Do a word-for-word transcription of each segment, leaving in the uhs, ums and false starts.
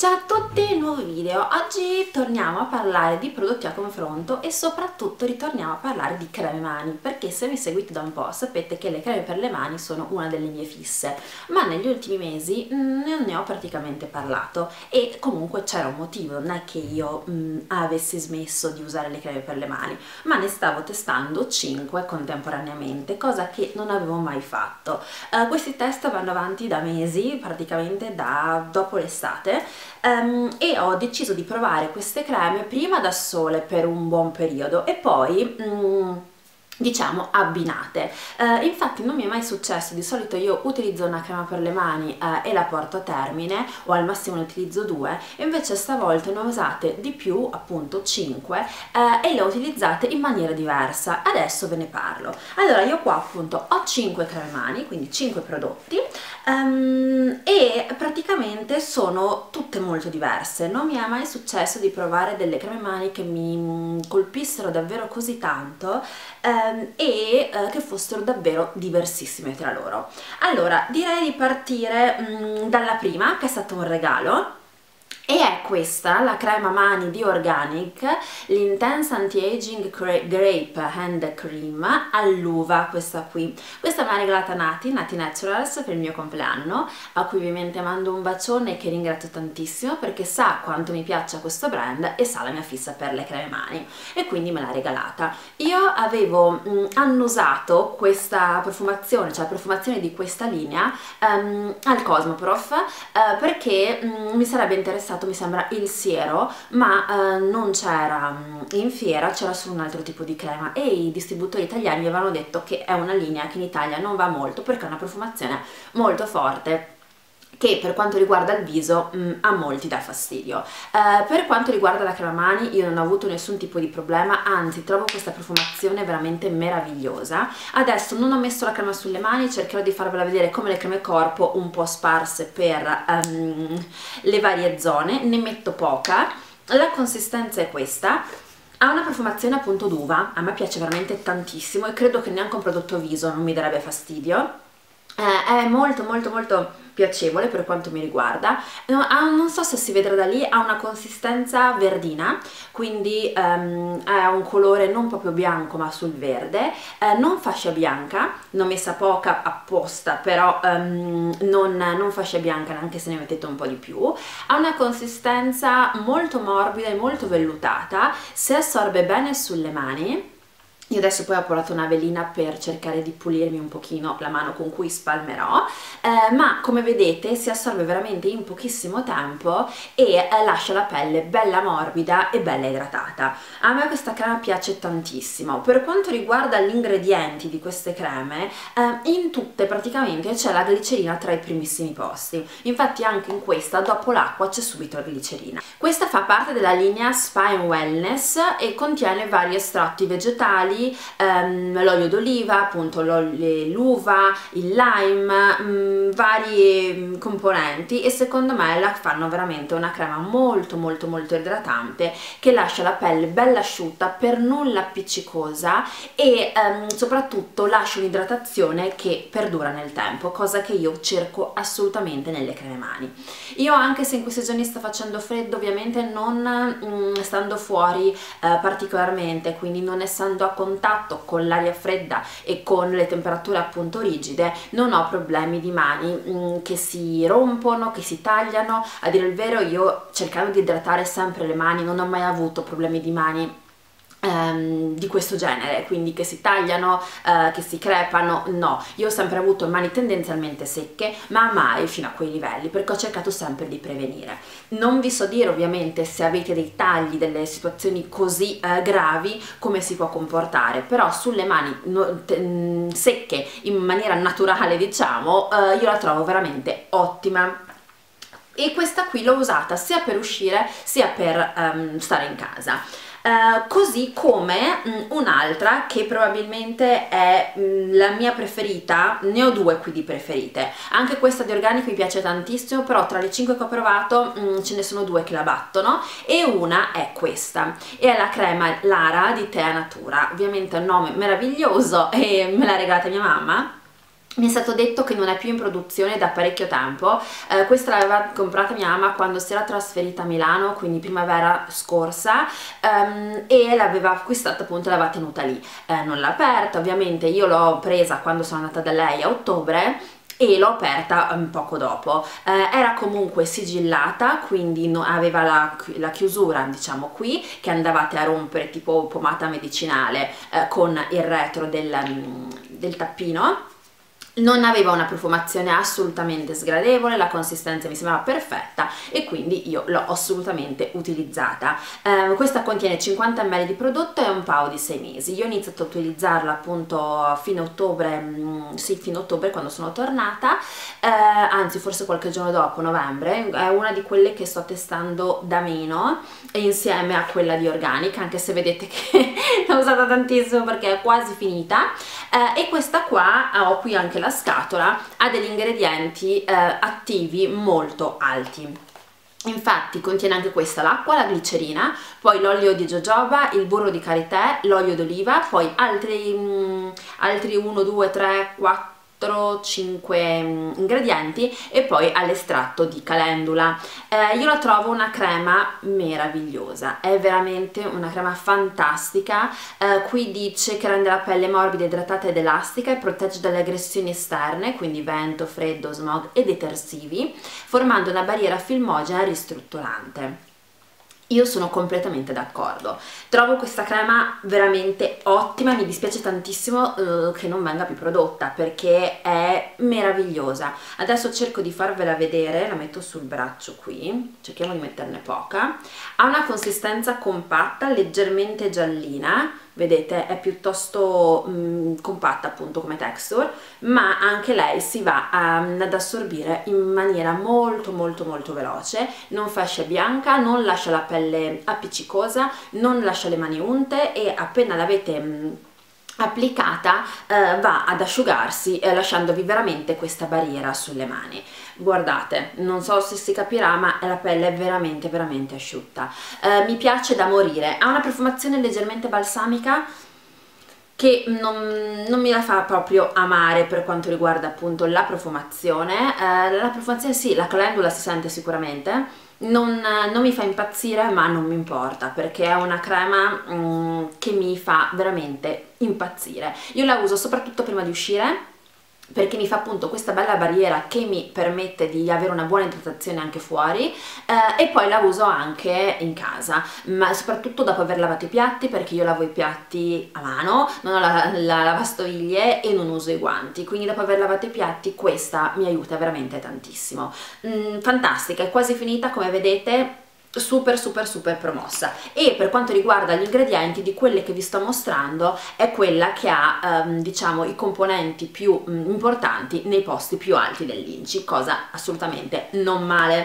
Ciao a tutti, nuovo video. Oggi torniamo a parlare di prodotti a confronto e soprattutto ritorniamo a parlare di creme mani, perché se mi seguite da un po' sapete che le creme per le mani sono una delle mie fisse, ma negli ultimi mesi mh, non ne ho praticamente parlato e comunque c'era un motivo, non è che io mh, avessi smesso di usare le creme per le mani, ma ne stavo testando cinque contemporaneamente, cosa che non avevo mai fatto. Uh, questi test vanno avanti da mesi, praticamente da dopo l'estate. Um, e ho deciso di provare queste creme prima da sole per un buon periodo e poi mm, diciamo abbinate. Uh, infatti non mi è mai successo, di solito io utilizzo una crema per le mani uh, e la porto a termine o al massimo ne utilizzo due, e invece stavolta ne ho usate di più, appunto cinque, uh, e le ho utilizzate in maniera diversa. Adesso ve ne parlo. Allora, io qua appunto ho cinque creme mani, quindi cinque prodotti, um, e praticamente sono tutte molto diverse. Non mi è mai successo di provare delle creme mani che mi colpissero davvero così tanto um, e uh, che fossero davvero diversissime tra loro. Allora, direi di partire um, dalla prima, che è stato un regalo. E è questa, la crema mani di Organic, l'Intense Anti-Aging Grape Hand Cream all'uva, questa qui. Questa me l'ha regalata Nati, Nati Naturals, per il mio compleanno, a cui ovviamente mando un bacione e che ringrazio tantissimo perché sa quanto mi piaccia questo brand e sa la mia fissa per le creme mani, e quindi me l'ha regalata. Io avevo mh, annusato questa profumazione, cioè la profumazione di questa linea um, al Cosmoprof uh, perché mh, mi sarebbe interessato, mi sembra, il siero, ma eh, non c'era in fiera, c'era solo un altro tipo di crema e i distributori italiani mi avevano detto che è una linea che in Italia non va molto perché ha una profumazione molto forte che per quanto riguarda il viso mh, a molti dà fastidio. Eh, per quanto riguarda la crema mani io non ho avuto nessun tipo di problema, anzi trovo questa profumazione veramente meravigliosa. Adesso non ho messo la crema sulle mani, cercherò di farvela vedere come le creme corpo un po' sparse per um, le varie zone, ne metto poca. La consistenza è questa. Ha una profumazione appunto d'uva, a me piace veramente tantissimo e credo che neanche un prodotto viso non mi darebbe fastidio. Eh, è molto molto molto piacevole per quanto mi riguarda. No, ha, non so se si vedrà da lì, ha una consistenza verdina, quindi um, ha un colore non proprio bianco ma sul verde, eh, non fascia bianca, ne ho messa poca apposta, però um, non, non fascia bianca neanche se ne mettete un po' di più. Ha una consistenza molto morbida e molto vellutata, si assorbe bene sulle mani. Io adesso poi ho portato una velina per cercare di pulirmi un pochino la mano con cui spalmerò, eh, ma come vedete si assorbe veramente in pochissimo tempo e eh, lascia la pelle bella morbida e bella idratata. A me questa crema piace tantissimo. Per quanto riguarda gli ingredienti di queste creme, eh, in tutte praticamente c'è la glicerina tra i primissimi posti, infatti anche in questa dopo l'acqua c'è subito la glicerina. Questa fa parte della linea Spa and Wellness e contiene vari estratti vegetali, Um, l'olio d'oliva, appunto l'uva, il lime, um, vari componenti, e secondo me la fanno veramente una crema molto molto molto idratante che lascia la pelle bella asciutta, per nulla appiccicosa e um, soprattutto lascia un'idratazione che perdura nel tempo, cosa che io cerco assolutamente nelle creme mani. Io, anche se in questi giorni sta facendo freddo, ovviamente non um, stando fuori uh, particolarmente, quindi non essendo a contatto con l'aria fredda e con le temperature appunto rigide, non ho problemi di mani mh, che si rompono, che si tagliano. A dire il vero, io, cercando di idratare sempre le mani, non ho mai avuto problemi di mani Um, di questo genere, quindi che si tagliano, uh, che si crepano, no. Io ho sempre avuto mani tendenzialmente secche, ma mai fino a quei livelli, perché ho cercato sempre di prevenire. Non vi so dire ovviamente se avete dei tagli, delle situazioni così uh, gravi, come si può comportare, però sulle mani no, secche in maniera naturale, diciamo, uh, io la trovo veramente ottima. E questa qui l'ho usata sia per uscire sia per um, stare in casa. Uh, così come un'altra che probabilmente è mh, la mia preferita, ne ho due qui di preferite, anche questa di Organic mi piace tantissimo, però tra le cinque che ho provato mh, ce ne sono due che la battono, e una è questa, e è la crema Lara di Tea Natura. Ovviamente è un nome meraviglioso e me l'ha regalata mia mamma. Mi è stato detto che non è più in produzione da parecchio tempo. Eh, questa l'aveva comprata mia mamma quando si era trasferita a Milano, quindi primavera scorsa, ehm, e l'aveva acquistata, appunto l'aveva tenuta lì. Eh, non l'ha aperta, ovviamente io l'ho presa quando sono andata da lei a ottobre e l'ho aperta un poco dopo. Eh, era comunque sigillata, quindi no, aveva la, la chiusura, diciamo, qui, che andavate a rompere tipo pomata medicinale eh, con il retro del, del tappino. Non aveva una profumazione assolutamente sgradevole, la consistenza mi sembrava perfetta e quindi io l'ho assolutamente utilizzata. Eh, questa contiene cinquanta millilitri di prodotto e un paio di sei mesi. Io ho iniziato a utilizzarla appunto a fine ottobre, mh, sì, fine ottobre quando sono tornata, eh, anzi forse qualche giorno dopo, novembre. È una di quelle che sto testando da meno insieme a quella di Organic, anche se vedete che l'ho usata tantissimo perché è quasi finita. Eh, e questa qua, ho qui anche la scatola, ha degli ingredienti eh, attivi molto alti. Infatti contiene anche questa, l'acqua, la glicerina, poi l'olio di jojoba, il burro di karité, l'olio d'oliva, poi altri, mh, altri uno, due, tre, quattro, cinque ingredienti e poi all'estratto di calendula. Eh, io la trovo una crema meravigliosa, è veramente una crema fantastica. Eh, qui dice che rende la pelle morbida, idratata ed elastica e protegge dalle aggressioni esterne, quindi vento, freddo, smog e detersivi, formando una barriera filmogena ristrutturante. Io sono completamente d'accordo, trovo questa crema veramente ottima, mi dispiace tantissimo uh, che non venga più prodotta perché è meravigliosa. Adesso cerco di farvela vedere, la metto sul braccio qui, cerchiamo di metterne poca. Ha una consistenza compatta, leggermente giallina, vedete è piuttosto mh, compatta appunto come texture, ma anche lei si va a, ad assorbire in maniera molto molto molto veloce, non fascia bianca, non lascia la pelle appiccicosa, non lascia le mani unte e appena l'avete mh, applicata eh, va ad asciugarsi eh, lasciandovi veramente questa barriera sulle mani. Guardate, non so se si capirà ma la pelle è veramente veramente asciutta. Eh, mi piace da morire, ha una profumazione leggermente balsamica che non, non mi la fa proprio amare per quanto riguarda appunto la profumazione. Eh, la profumazione sì, la calendula si sente sicuramente. Non, non mi fa impazzire ma non mi importa perché è una crema mm, che mi fa veramente impazzire. Io la uso soprattutto prima di uscire perché mi fa appunto questa bella barriera che mi permette di avere una buona idratazione anche fuori, eh, e poi la uso anche in casa, ma soprattutto dopo aver lavato i piatti, perché io lavo i piatti a mano, non ho la, la lavastoviglie e non uso i guanti, quindi dopo aver lavato i piatti questa mi aiuta veramente tantissimo. Mm, fantastica, è quasi finita come vedete, super super super promossa. E per quanto riguarda gli ingredienti, di quelle che vi sto mostrando è quella che ha ehm, diciamo i componenti più mh, importanti nei posti più alti dell'I N C I, cosa assolutamente non male.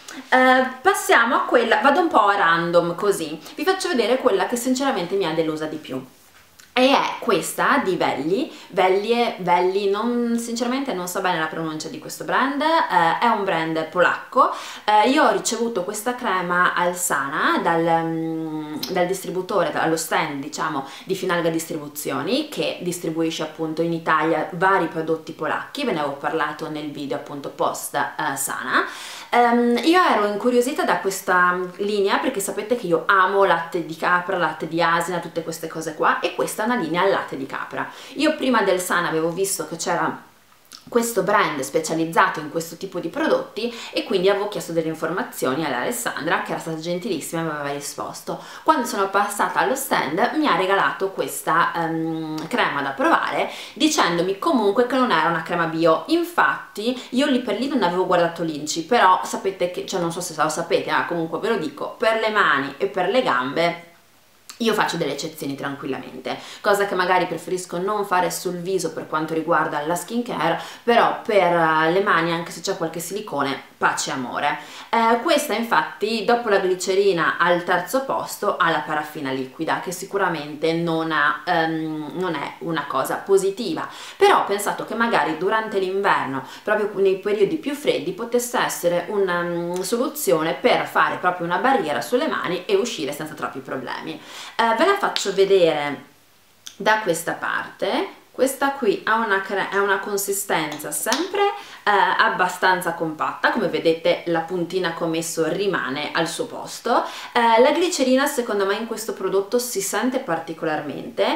Eh, passiamo a quella, vado un po' a random così, vi faccio vedere quella che sinceramente mi ha delusa di più. E è questa di Welly, Welly, Welly, non, sinceramente non so bene la pronuncia di questo brand, eh, è un brand polacco. Eh, io ho ricevuto questa crema al Sana dal, um, dal distributore, dallo stand diciamo di Finalga Distribuzioni, che distribuisce appunto in Italia vari prodotti polacchi, ve ne avevo parlato nel video appunto post eh, Sana. Um, io ero incuriosita da questa linea perché sapete che io amo latte di capra, latte di asina, tutte queste cose qua, e questa è una linea al latte di capra. Io prima del Sana avevo visto che c'era questo brand specializzato in questo tipo di prodotti e quindi avevo chiesto delle informazioni all'Alessandra, che era stata gentilissima e mi aveva risposto. Quando sono passata allo stand mi ha regalato questa um, crema da provare, dicendomi comunque che non era una crema bio. Infatti io lì per lì non avevo guardato l'I N C I, però sapete che, cioè non so se lo sapete, ma comunque ve lo dico, per le mani e per le gambe io faccio delle eccezioni tranquillamente, cosa che magari preferisco non fare sul viso per quanto riguarda la skincare, però per le mani, anche se c'è qualche silicone, pace e amore. Eh, questa infatti dopo la glicerina al terzo posto ha la paraffina liquida, che sicuramente non, ha, um, non è una cosa positiva, però ho pensato che magari durante l'inverno, proprio nei periodi più freddi, potesse essere una um, soluzione per fare proprio una barriera sulle mani e uscire senza troppi problemi. Eh, ve la faccio vedere da questa parte, Questa qui ha una, ha una consistenza sempre eh, abbastanza compatta, come vedete la puntina che ho messo rimane al suo posto. Eh, la glicerina secondo me in questo prodotto si sente particolarmente,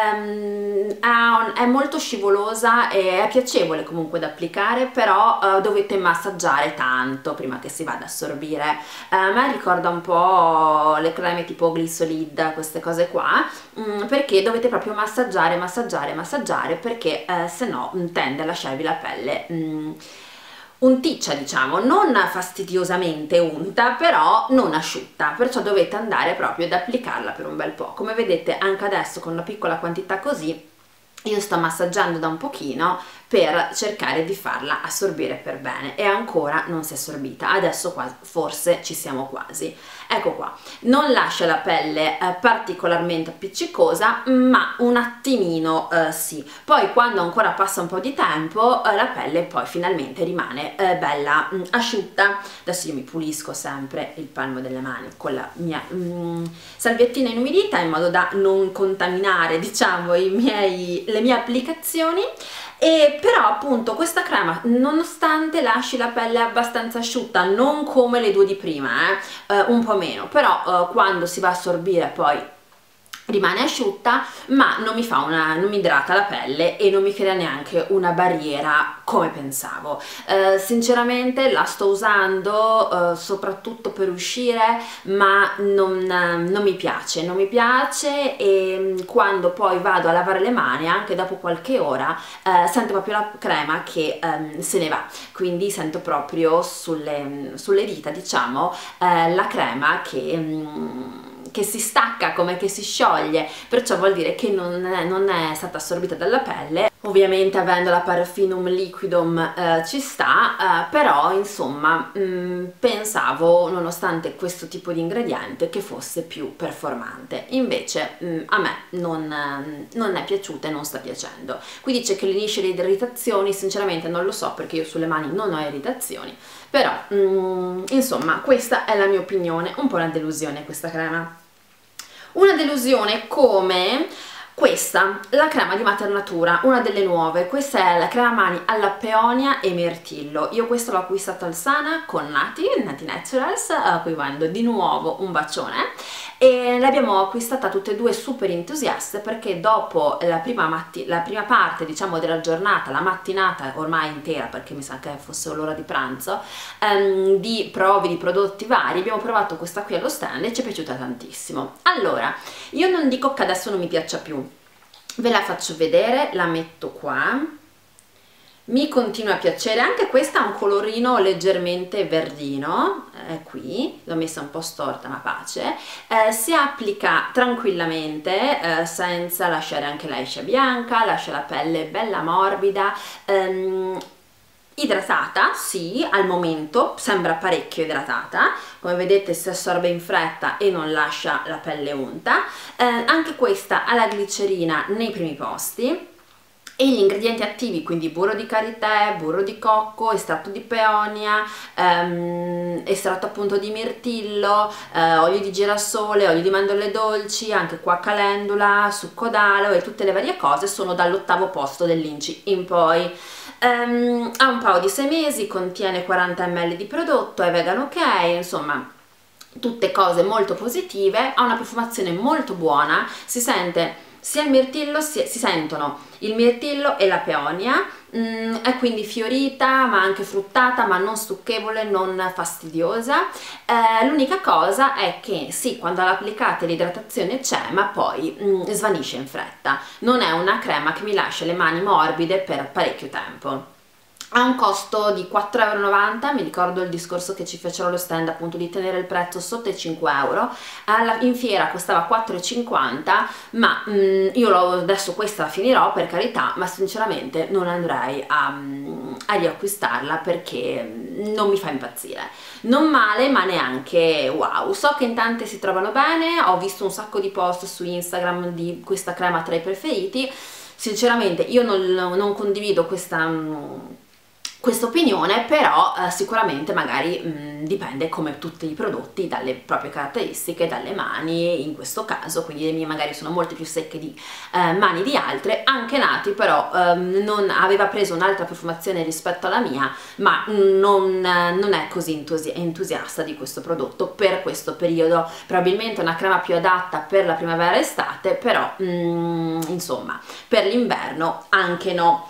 ehm, un, è molto scivolosa e è piacevole comunque da applicare, però eh, dovete massaggiare tanto prima che si vada ad assorbire. Eh, a me ricorda un po' le creme tipo Glisolid, queste cose qua, mh, perché dovete proprio massaggiare, massaggiare, massaggiare, perché eh, se no tende a lasciarvi la pelle mh, unticcia, diciamo, non fastidiosamente unta, però non asciutta, perciò dovete andare proprio ad applicarla per un bel po'. Come vedete anche adesso con una piccola quantità così io sto massaggiando da un pochino per cercare di farla assorbire per bene, e ancora non si è assorbita, adesso quasi, forse ci siamo quasi. Ecco qua, non lascia la pelle eh, particolarmente appiccicosa, ma un attimino eh, sì. Poi quando ancora passa un po' di tempo eh, la pelle poi finalmente rimane eh, bella mh, asciutta. Adesso io mi pulisco sempre il palmo delle mani con la mia mh, salviettina inumidita in modo da non contaminare, diciamo, i miei, le mie applicazioni. E però appunto questa crema, nonostante lasci la pelle abbastanza asciutta, non come le due di prima, eh, eh, un po' meno, però eh, quando si va a assorbire poi rimane asciutta, ma non mi fa una, non mi idrata la pelle e non mi crea neanche una barriera come pensavo. Eh, sinceramente la sto usando eh, soprattutto per uscire, ma non, non mi piace, non mi piace e quando poi vado a lavare le mani, anche dopo qualche ora, eh, sento proprio la crema che eh, se ne va, quindi sento proprio sulle, sulle dita, diciamo, eh, la crema che... Mm, che si stacca, come che si scioglie, perciò vuol dire che non è, non è stata assorbita dalla pelle. Ovviamente avendo la Paraffinum Liquidum eh, ci sta, eh, però insomma mh, pensavo, nonostante questo tipo di ingrediente, che fosse più performante. Invece mh, a me non, non è piaciuta e non sta piacendo. Qui dice che lenisce le irritazioni, sinceramente non lo so perché io sulle mani non ho irritazioni, però mh, insomma questa è la mia opinione, un po' una delusione questa crema. Una delusione come questa, la crema di Maternatura, una delle nuove. Questa è la crema mani alla peonia e mirtillo. Io questo l'ho acquistato al Sana con Nati, Nati Naturals, a cui mando di nuovo un bacione, e l'abbiamo acquistata tutte e due super entusiaste perché dopo la prima, matti la prima parte, diciamo, della giornata, la mattinata ormai intera, perché mi sa che fosse l'ora di pranzo, um, di prove di prodotti vari, abbiamo provato questa qui allo stand e ci è piaciuta tantissimo. Allora, io non dico che adesso non mi piaccia più, ve la faccio vedere, la metto qua, mi continua a piacere, anche questa ha un colorino leggermente verdino, è qui, l'ho messa un po' storta ma pace, eh, si applica tranquillamente eh, senza lasciare anche la liscia bianca, lascia la pelle bella morbida, ehm, idratata, sì, al momento sembra parecchio idratata, come vedete si assorbe in fretta e non lascia la pelle unta, eh, anche questa ha la glicerina nei primi posti e gli ingredienti attivi, quindi burro di karité, burro di cocco, estratto di peonia, ehm, estratto appunto di mirtillo, eh, olio di girasole, olio di mandorle dolci, anche qua calendula, succo d'aloe e tutte le varie cose sono dall'ottavo posto dell'I N C I in poi. Um, ha un paio di sei mesi, contiene quaranta millilitri di prodotto, è vegan ok, insomma tutte cose molto positive, ha una profumazione molto buona, si sente sia il mirtillo, si, si sentono il mirtillo e la peonia, mm, è quindi fiorita ma anche fruttata, ma non stucchevole, non fastidiosa. Eh, l'unica cosa è che sì, quando l'applicate l'idratazione c'è, ma poi mm, svanisce in fretta, non è una crema che mi lascia le mani morbide per parecchio tempo. Ha un costo di quattro e novanta euro, mi ricordo il discorso che ci fecero allo stand appunto di tenere il prezzo sotto i cinque euro, alla, in fiera costava quattro e cinquanta, ma mh, io lo, adesso questa la finirò per carità, ma sinceramente non andrei a, a riacquistarla perché non mi fa impazzire. Non male ma neanche wow, so che in tante si trovano bene, ho visto un sacco di post su Instagram di questa crema tra i preferiti, sinceramente io non, non condivido questa... questa opinione, però eh, sicuramente magari mh, dipende, come tutti i prodotti, dalle proprie caratteristiche, dalle mani in questo caso, quindi le mie magari sono molto più secche di eh, mani di altre. Anche Nati però ehm, non aveva preso un'altra profumazione rispetto alla mia, ma non, non è così entusi entusiasta di questo prodotto per questo periodo. Probabilmente una crema più adatta per la primavera estate, però mh, insomma per l'inverno anche no.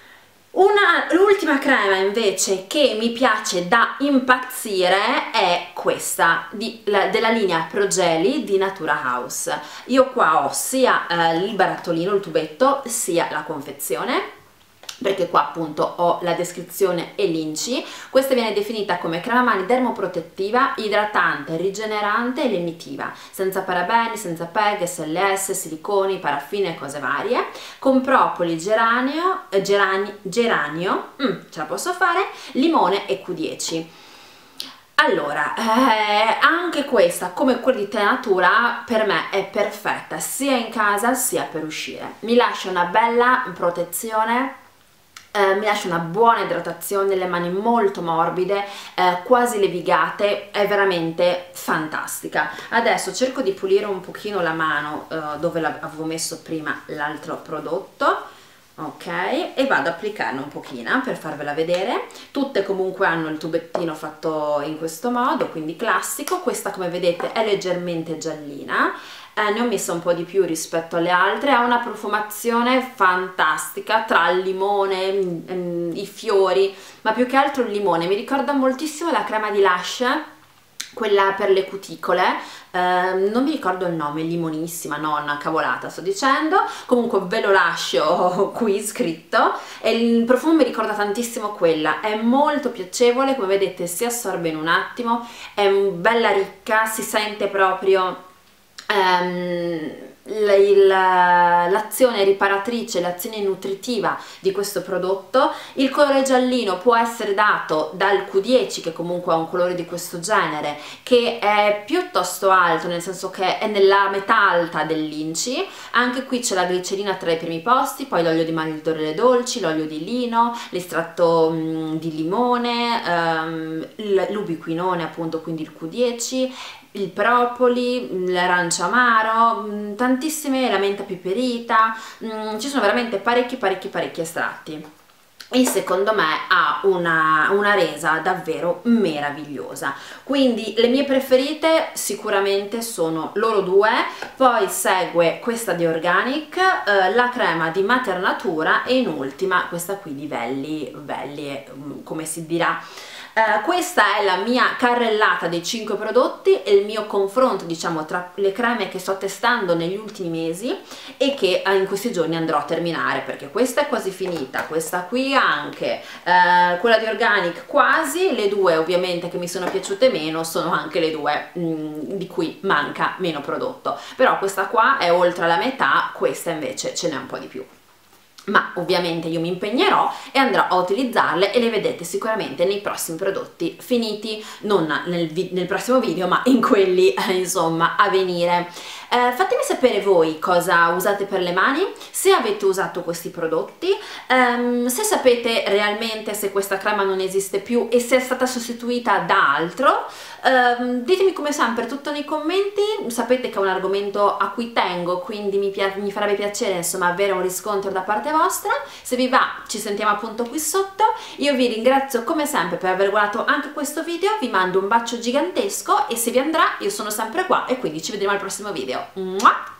L'ultima crema invece che mi piace da impazzire è questa di, la, della linea Progeli di Natura House. Io qua ho sia eh, il barattolino, il tubetto, sia la confezione, perché qua appunto ho la descrizione e l'inci. Questa viene definita come crema mani dermoprotettiva, idratante, rigenerante e lenitiva, senza parabeni, senza P E G, S L S, siliconi, paraffine e cose varie, con propoli, geranio, eh, gerani, geranio, mm, ce la posso fare, limone e Q dieci. Allora, eh, anche questa, come quella di Tenatura, per me è perfetta sia in casa sia per uscire. Mi lascia una bella protezione, Eh, mi lascia una buona idratazione, le mani molto morbide, eh, quasi levigate, è veramente fantastica. Adesso cerco di pulire un pochino la mano eh, dove avevo messo prima l'altro prodotto, ok, e vado ad applicarne un pochino per farvela vedere. Tutte comunque hanno il tubettino fatto in questo modo, quindi classico. Questa, come vedete, è leggermente giallina. Eh, ne ho messa un po' di più rispetto alle altre, ha una profumazione fantastica tra il limone, mh, i fiori, ma più che altro il limone. Mi ricorda moltissimo la crema di Lush, quella per le cuticole, eh, non mi ricordo il nome, limonissima, no, una cavolata sto dicendo, comunque ve lo lascio qui scritto, e il profumo mi ricorda tantissimo quella. È molto piacevole, come vedete si assorbe in un attimo, è bella ricca, si sente proprio Um, l'azione riparatrice, l'azione nutritiva di questo prodotto. Il colore giallino può essere dato dal Q dieci, che comunque ha un colore di questo genere, che è piuttosto alto, nel senso che è nella metà alta dell'inci. Anche qui c'è la glicerina tra i primi posti, poi l'olio di mandorle dolci, l'olio di lino, l'estratto di limone, um, l'ubiquinone appunto, quindi il Q dieci, il propoli, l'arancia amaro, tantissime, la menta piperita, ci sono veramente parecchi parecchi parecchi estratti, e secondo me ha una, una resa davvero meravigliosa. Quindi le mie preferite sicuramente sono loro due, poi segue questa di Organic, eh, la crema di Mater Natura, e in ultima questa qui di Velli, Velli come si dirà. Uh, questa è la mia carrellata dei cinque prodotti e il mio confronto, diciamo, tra le creme che sto testando negli ultimi mesi e che uh, in questi giorni andrò a terminare, perché questa è quasi finita, questa qui anche, uh, quella di Organic quasi, le due ovviamente che mi sono piaciute meno sono anche le due mh, di cui manca meno prodotto, però questa qua è oltre la metà, questa invece ce n'è un po' di più. Ma ovviamente io mi impegnerò e andrò a utilizzarle, e le vedete sicuramente nei prossimi prodotti finiti, non nel, nel prossimo video ma in quelli eh, insomma a venire. Eh, fatemi sapere voi cosa usate per le mani, se avete usato questi prodotti, ehm, se sapete realmente se questa crema non esiste più e se è stata sostituita da altro. ehm, ditemi come sempre tutto nei commenti. Sapete che è un argomento a cui tengo, quindi mi, mi farebbe piacere insomma avere un riscontro da parte vostra. Se vi va ci sentiamo appunto qui sotto. Io vi ringrazio come sempre per aver guardato anche questo video, vi mando un bacio gigantesco, e se vi andrà io sono sempre qua, e quindi ci vedremo al prossimo video. Mua!